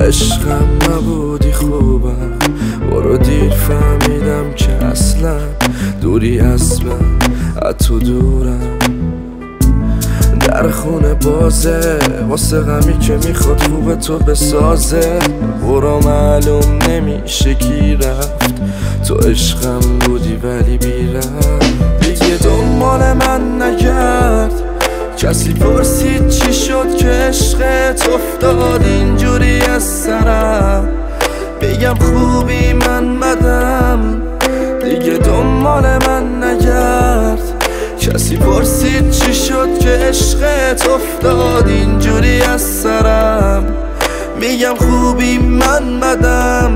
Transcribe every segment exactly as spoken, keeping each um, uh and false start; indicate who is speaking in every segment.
Speaker 1: عشقم نبودی خوبم، برو دیر فهمیدم که اصلا دوری از من، از تو دورم. در خونه بازه واسه غمی که میخواد خوب تو بسازه، برو معلوم نمیشه کی رفت، تو عشقم بودی ولی بیرفت. دیگه دنبال من نگرد، کسی پرسید چی شد که عشقت افتاد اینجوری از سرم، بگم خوبی من بدم. دیگه دنبال من نگرد، کسی پرسید چی شد که عشقت افتاد اینجوری از سرم، میگم خوبی من بدم.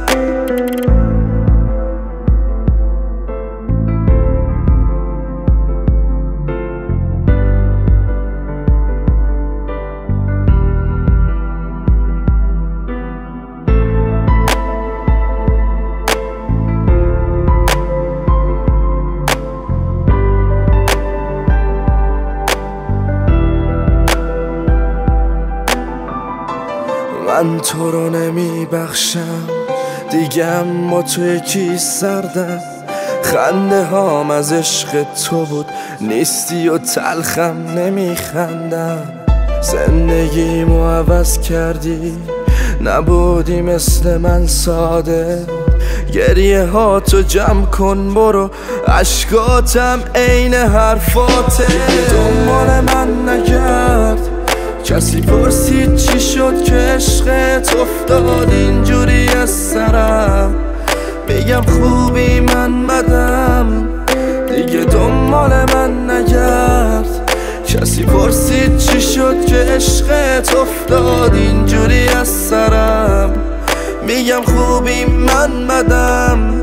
Speaker 1: من تو رو نمی بخشم دیگه، اما تو یکی سردم. خنده هام از عشق تو بود، نیستی و تلخم نمی خندم. زندگیمو عوض کردی، نبودی مثل من ساده. گریه ها تو جمع کن برو، عشقاتم عین حرفاته. دنبال من نگرد، کسی پرسید چی شد که عشقت افتاد اینجوری از سرم، بگم خوبی من بدم. دیگه دنبال من نگرد، کسی پرسید چی شد که عشقت افتاد اینجوری از سرم، میگم خوبی من بدم.